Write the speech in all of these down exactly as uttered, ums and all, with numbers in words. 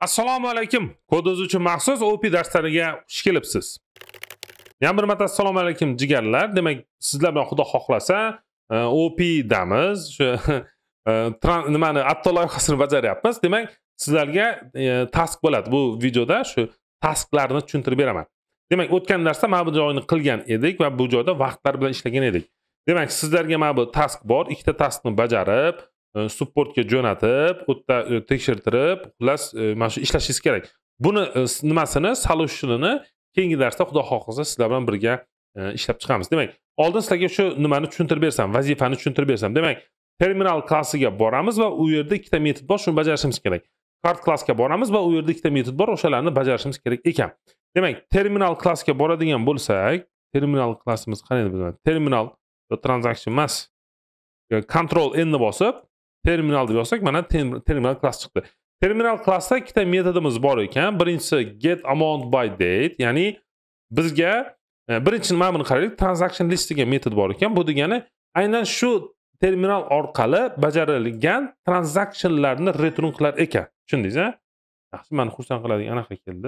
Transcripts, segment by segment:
Assalomu alaykum. Kod yozuvchi maxsus O P darslariga xush kelibsiz. Yana bir marta assalomu alaykum jigarlar. Demak, sizlar bilan Xudo xohlasa, O P damiz. Shu nimani atto loyihasini bajaryapmiz. Demak, sizlarga task bo'ladi. Bu videoda shu tasklarni tushuntirib beraman. Demak, o'tgan darsda mana bu joyini qilgan edik va bu joyda vaqtlar bilan ishlagan edik. Demak, sizlarga mana bu task bor. Ikkita taskni bajarib, supportga jo'natib, u yerda tekshirtirib, xullas mana shu ishlashingiz kerak. Buni nimasini, solutionini keyingi darsda Xudo xohlasa sizlar bilan birga ishlab chiqamiz. Demak, oldin sizlarga shu nimani tushuntirib bersam, vazifani tushuntirib bersam. Demak, terminal klassiga boramiz va u yerda ikkita metod bor, shuni bajarishimiz kerak. Card klassga boramiz va u yerda ikkita metod bor, o'shalarni bajarishimiz kerak ekan. Demak, terminal klassga boradigan bo'lsak, terminal klassimiz qanday bizning? Terminal transaction emas. Control N ni bosib terminal deb yozsak, mana terminal klass chiqdi. Terminal klassda ikkita metodimiz bor ekan. Birinchisi get amount by date, ya'ni bizga birinchi mana buni qaraylik, transaction list degan metod bor ekan. Bu degani aynan shu terminal orqali bajarilgan transaksiyonlarni return qilar ekan. Tushundingiz-a? Yaxshi, meni xursand qiladigan anaqa keldi.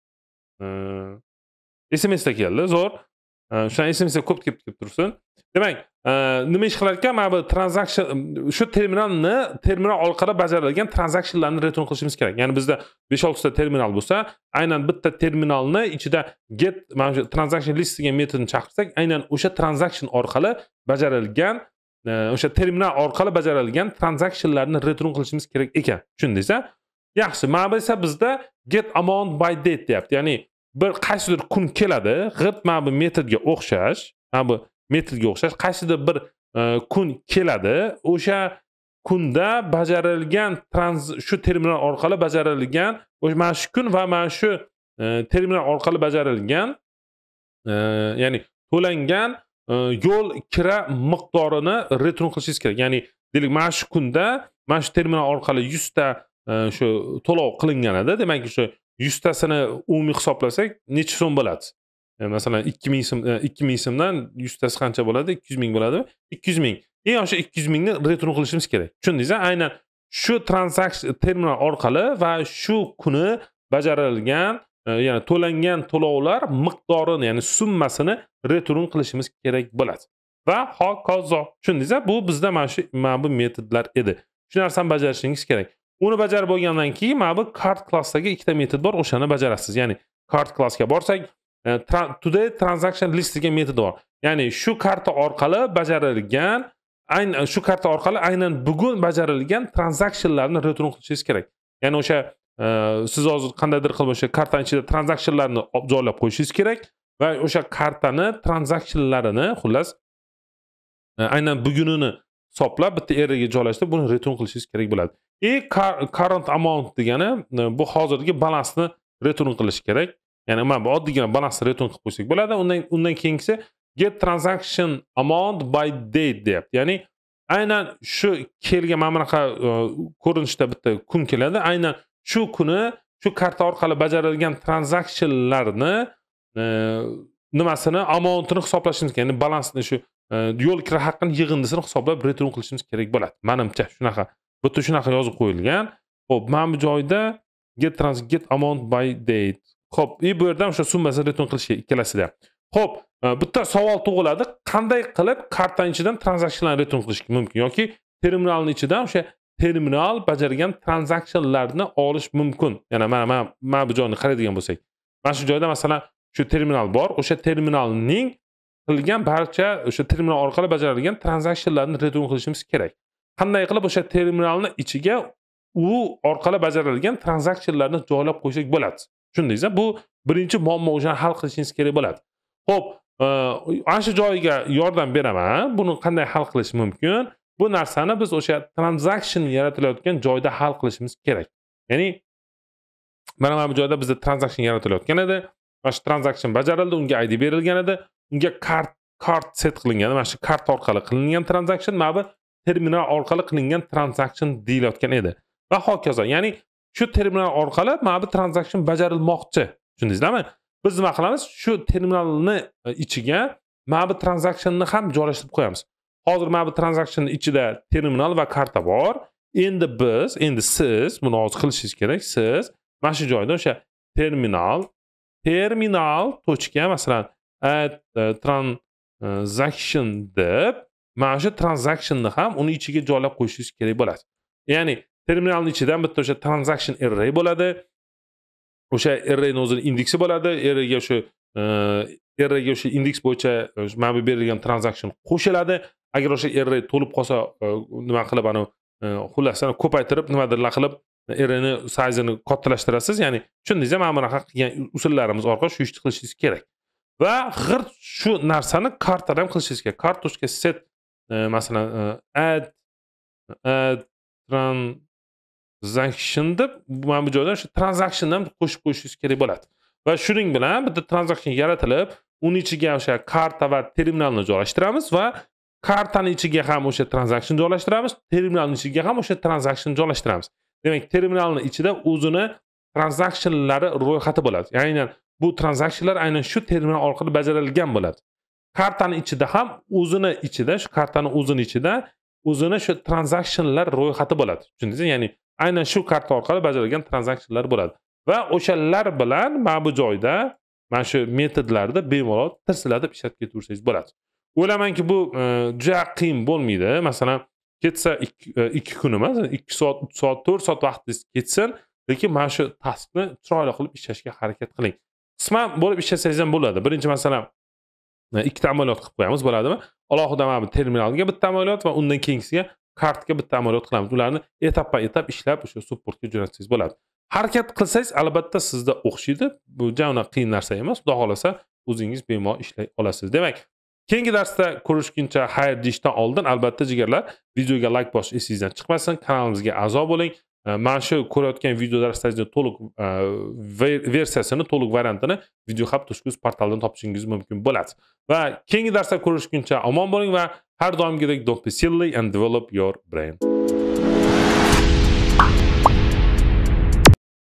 S M S da keldi, zo'r. Shundan S M S ko'p kelib tursin. Demak, nima ish qilar ekan? Mana bu transaction shu terminalni terminal orqali bajarilgan transaksiyonlarni return qilishimiz kerak. Ya'ni bizda besh olti ta terminal bo'lsa, aynan bitta terminalni ichida get mana shu transaction list degan metodni chaqirsak, aynan o'sha transaction orqali bajarilgan, o'sha terminal orqali bajarilgan transaksiyonlarni return qilishimiz kerak ekan. Tushundingiz-a? Yaxshi, mana bu esa bizda get amount by date deyapti. Ya'ni bir qaysidir kun keladi, g'irt mana bu metodga o'xshash, mana bu metodga o'xshash qaysidir bir kun keladi, o'sha kunda bajarilgan shu terminal orqali bajarilgan, o'sha mana shu kun va mana shu terminal orqali bajarilgan, ya'ni to'langan yo'l kira miqdorini return qilishingiz kerak. Ya'ni deylik, mana shu kunda mana shu terminal orqali yuz ta shu to'lov qilingan edi. Demak, shu yuz tasini umumiy hisoblasak, necha so'm bo'ladi? Masalan, ikki ming so'm, ikki ming so'mdan yuz tasi qancha bo'ladi? ikki yuz ming bo'ladi. ikki yuz ming. Eng o'sha ikki yuz ming ni return qilishimiz kerak. Tushundingiz-a? Aynan shu transaksiya terminal orqali va shu kuni bajarilgan, ya'ni to'langan to'lovlar miqdorini, ya'ni summasini return qilishimiz kerak bo'ladi. Va hokazo. Tushundingiz-a? Bu bizda mana shu mana bu metodlar edi. Shu narsani bajarishingiz kerak. Uni bajarib bo'lgandan keyin mana bu card klassdagi ikkita metod bor, o'shani bajarasiz. Ya'ni card klassga borsak, today transaction list degan metod bor. Ya'ni shu karta orqali bajarilgan, aynan shu karta orqali aynan bugun bajarilgan transaksiyonlarni return qilishingiz kerak. Ya'ni o'sha siz hozir qandaydir qilib o'sha kartaning ichida transaksiyonlarni joylab qo'yishingiz kerak va o'sha kartani transaksiyonlarini, xullas, aynan bugunini hisoblab bitta arrayga joylashtirib buni return qilishingiz kerak bo'ladi. E current amount degani bu hozirgi balansni return qilish kerak. Ya'ni mana bu oddiygina balansni return qilib qo'ysak bo'ladi. Undan undan keyingisi get transaction amount by date deyapti. Ya'ni aynan shu kelgan mana bunaqa ko'rinishda bitta kun keladi. Aynan shu kuni shu karta orqali bajarilgan transaksiyonlarni nimasini, amountini hisoblashimiz kerak. Ya'ni balansni, shu yo'l kira haqqini yig'indisini hisoblab return qilishimiz kerak bo'ladi. Menimcha shunaqa. Bitta shunaqa yozib qo'yilgan. Xo'p, mana bu joyda get trans get amount by date. Xo'p, e bu yerda o'sha summasini return qilish ikkalasida. Xo'p, bitta savol tug'iladi. Qanday qilib kartaning ichidan transaksiyonlarni return qilish mumkin yoki terminalning ichidan o'sha terminal bajargan transaksiyonlarni olish mumkin? Yana mana mana bu joyni qaraydigan bo'lsak. Mana shu joyda masalan shu terminal bor. O'sha terminalning qilgan barcha o'sha terminal orqali bajarilgan transaksiyonlarni return qilishimiz kerak. Qanday qilib o'sha terminalni ichiga u orqali bajarilgan transaksiyonlarni joylab qo'ysak bo'ladi? Tushundingiz-a? Bu birinchi muammo, o'shani hal qilishingiz kerak bo'ladi. Xo'p, ana shu joyiga yordam beraman. Buni qanday hal qilish mumkin? Bu narsani biz o'sha transaction yaratilayotgan joyda hal qilishimiz kerak. Ya'ni mana bu joyda bizda transaction yaratilayotgan edi. Mana shu transaction bajarildi, unga I D berilgan edi. Unga kart kart set qilingan, mana shu kart orqali qilingan transaction, mana bu terminal orqali qilingan transaction deyilayotgan edi. Va hokazo. Ya'ni shu terminal orqali mana bu transaction bajarilmoqchi. Tushundingizmi? Biz nima qilamiz? Shu terminalni ichiga mana bu transactionni ham joylashtirib qo'yamiz. Hozir mana bu transaksiyaning ichida terminal va karta bor. Endi biz, endi siz buni hozir qilishingiz kerak. Siz mana shu joyda o'sha terminal terminal tochka masalan add uh, transaction deb mana shu transactionni ham uni ichiga joylab qo'yishingiz kerak bo'ladi. Ya'ni terminalning ichidan bitta o'sha transaction array bo'ladi. O'sha arrayning o'zining indeksi bo'ladi. Arrayga o'sha arrayga o'sha indeks bo'yicha mana bu berilgan transaction qo'shiladi. Agar o'sha array to'lib qolsa, nima qilib ani xullas ko'paytirib nimadirlar qilib arrayni size'ini kattalashtirasiz. Ya'ni tushundingiz, mana bunaqa qilgan usullarimiz orqali shu ishni qilishingiz kerak. Va g'irt shu narsani kartadan ham qilishingiz kerak. Kartochka set masalan add add transaction deb mana bu joydan shu transaction ham qo'shib qo'yishingiz kerak bo'ladi. Va shuning bilan bitta transaction yaratilib, uning ichiga o'sha karta va terminalni joylashtiramiz va kartaning ichiga ham o'sha transaction joylashtiramiz, terminalning ichiga ham o'sha transaction joylashtiramiz. Demak, terminalning ichida o'zini transactionlari ro'yxati bo'ladi. Ya'ni bu transactionlar aynan shu terminal orqali bajarilgan bo'ladi. Kartaning ichida ham o'zini ichida, shu kartaning o'zini ichida o'zini shu transactionlar ro'yxati bo'ladi. Tushundingizmi? Ya'ni aynan shu karta orqali bajarilgan transactionlar bo'ladi. Va o'shalar bilan mana bu joyda mana shu metodlarda bemalol tirsilatib ishlatib ketaversangiz bo'ladi. O'ylaymanki bu juda qiyin bo'lmaydi. Masalan, ketsa ikki kun emas, ikki soat, uch soat, to'rt soat vaqtingiz ketsin, lekin mana shu taskni chiroyli qilib ishlashga harakat qiling. Qisman bo'lib ishlasangiz ham bo'ladi. Birinchi masalan, ikkita amaliyot qilib qo'yamiz, bo'ladimi? Alohida mana bu terminalga bitta amaliyot va undan keyingisiga kartaga bitta amaliyot qilamiz. Ularni etapma-etap ishlab o'sha supportga jo'natsangiz bo'ladi. Harakat qilsangiz albatta sizda o'xshaydi. Bu juda qiyin narsa emas. Xudo xolasa o'zingiz bemalol ishlay olasiz. Demak, keyingi darsda ko'rishguncha xayr deyishdan oldin albatta jigarlar, videoga like bosish esingizdan chiqmasin, kanalimizga a'zo bo'ling. Mana shu ko'rayotgan video darslaringizni to'liq versiyasini, to'liq variantini video hub nuqta uz portalidan topishingiz mumkin bo'ladi. Va keyingi darsda ko'rishguncha omon bo'ling va har doimgidek don't be silly and develop your brain.